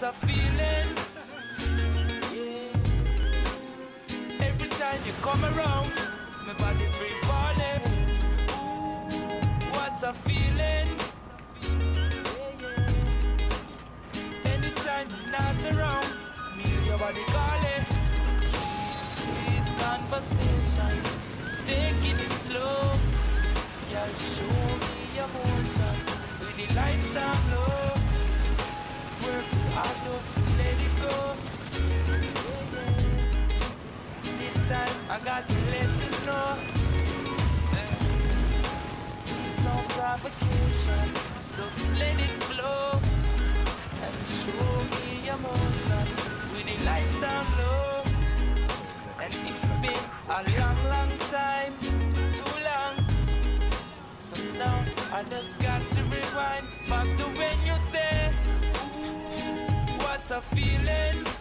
What a feeling. Yeah. Every time you come around, my body free falling. Ooh, what a feeling. Yeah, yeah. Anytime you're not around, me and your body calling. Sweet conversation, taking it slow. Girl, show me emotion with the lights down low. Work too hard, just let it go. Yeah, yeah. This time I got to let you know. It's no provocation, just let it flow. And show me emotion with the lights down low. And it's been a long, long time, too long. So now I just got to rewind back to when you say, ooh, what a feeling.